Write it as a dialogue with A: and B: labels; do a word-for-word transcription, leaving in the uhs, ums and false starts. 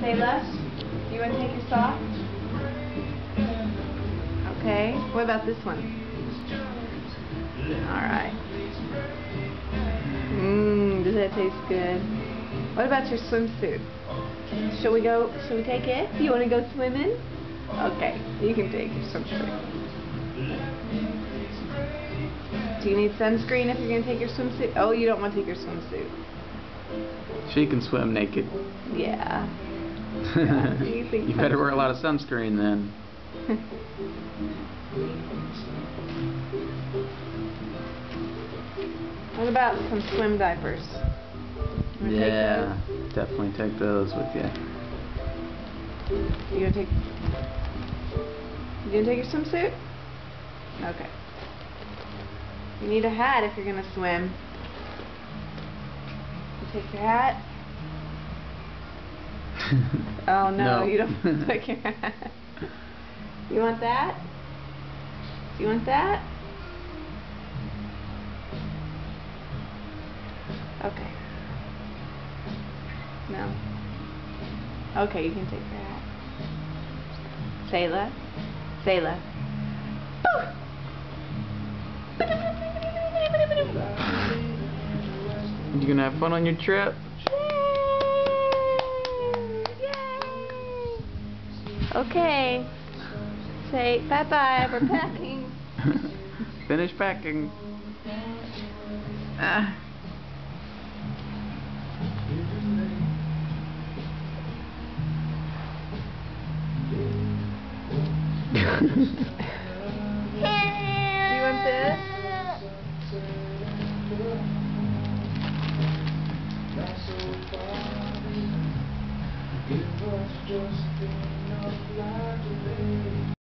A: Sayla, you want to take your sock? Okay. What about this one? Alright. Mmm, does that taste good? What about your swimsuit? Shall we go, shall we take it? You want to go swimming? Okay, you can take your swimsuit. Do you need sunscreen if you're going to take your swimsuit? Oh, you don't want to take your swimsuit.
B: She can swim naked.
A: Yeah.
B: You, you better wear a lot of sunscreen then.
A: What about some swim diapers?
B: Yeah, take definitely take those with you.
A: You gonna take? You gonna take your swimsuit? Okay. You need a hat if you're gonna swim. You take your hat. Oh no,
B: no.
A: you don't take your hat. You want that? Do you want that? Okay. No. Okay, you can take your hat. Sayla. Sayla.
B: You gonna have fun on your trip?
A: Okay. Say bye-bye. We're packing.
B: Finish packing. Ah.
A: Do you want this?
C: Give us just enough light to